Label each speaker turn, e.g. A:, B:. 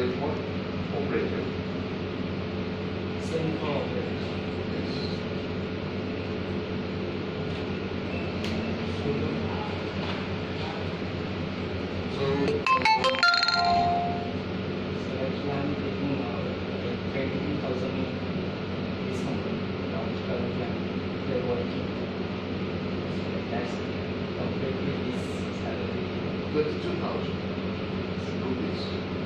A: is what? Operator.
B: Same for operators.
A: Yes. So,
B: So actually I'm taking 22,000 this company. Now it's currently they're working. So that's completely this salary.
A: 22,000 rupees.